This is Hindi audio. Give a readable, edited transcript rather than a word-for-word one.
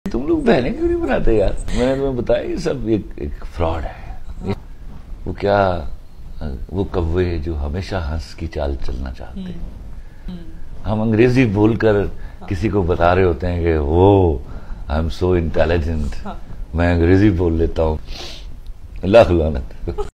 तुम लोग बहनें क्यों नहीं बनाते यार? मैंने तुम्हें बताया ये सब एक फ्रॉड है। वो क्या, वो कौवे जो हमेशा हंस की चाल चलना चाहते हैं। हम अंग्रेजी बोलकर किसी को बता रहे होते हैं कि वो आई एम सो इंटेलिजेंट, मैं अंग्रेजी बोल लेता हूँ। लाख लानत।